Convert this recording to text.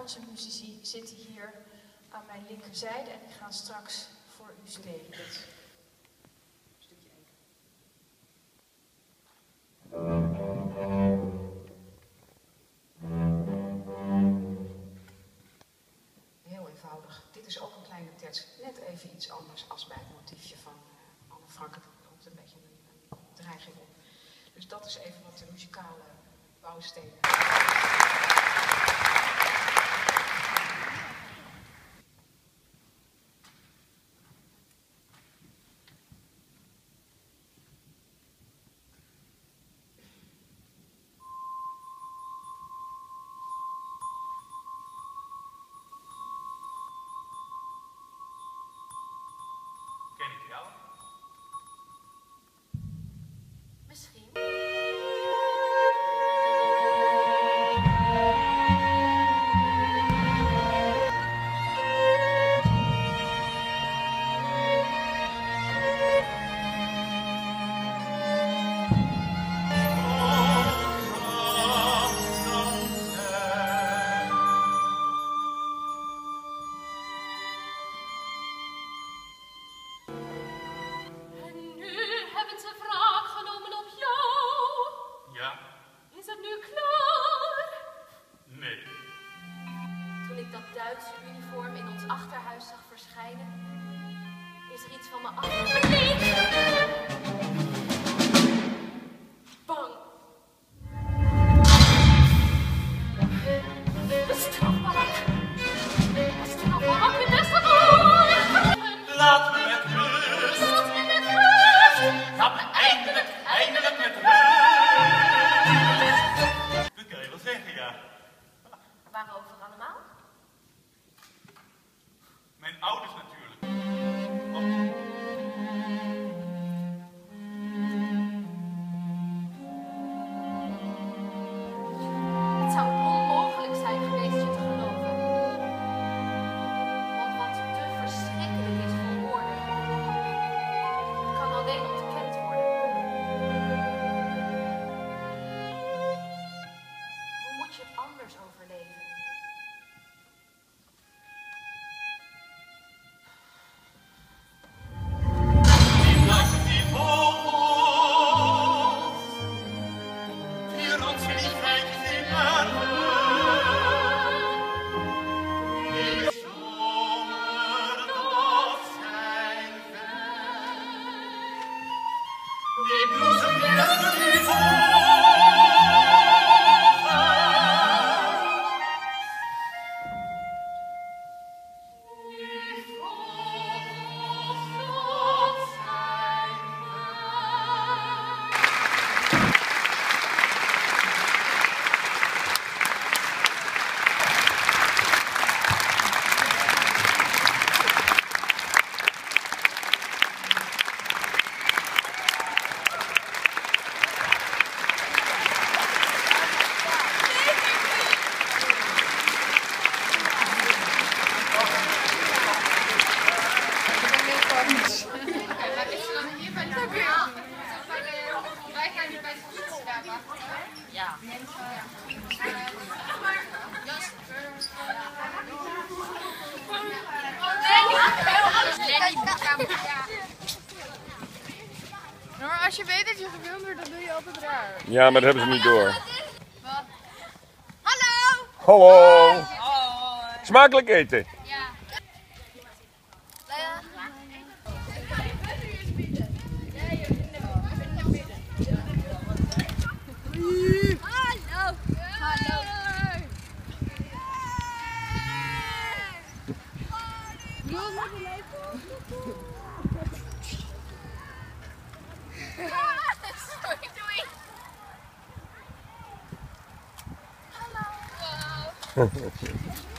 onze muzici zitten hier aan mijn linkerzijde en die gaan straks voor u spelen. Dit stukje 1. Heel eenvoudig. Dit is ook een kleine terts. Net even iets anders als bij het motiefje van Anne Frank. Er komt een beetje een dreiging op. Dus dat is even wat de muzikale bouwstenen. Ken ik jou? Misschien. Toen ik dat Duitse uniform in ons achterhuis zag verschijnen, is er iets van me afgeleid. Bang. De strafbarak. De strafbarak in Westerbork. Laat me met rust. Laat me met rust. Laat me eindelijk met rust. Dat kan je wel zeggen, ja. Waarover allemaal? Mijn ouders natuurlijk. Het zou onmogelijk zijn geweest je te geloven. Want wat te verschrikkelijk is voor woorden, kan alleen ontkend worden. Hoe moet je het anders overleven? Die vogels, die ons liefheid zingen. Die zomer, dat zijn wij. Die bloesem des liefdes. Ja. Maar als je weet dat je gefilmd wordt, dan doe je altijd raar. Ja, maar dat hebben ze niet door. Hallo! Hallo! Smakelijk eten! Ja. Hallo! Hallo! Sorry, doei. Hallo. Hahaha.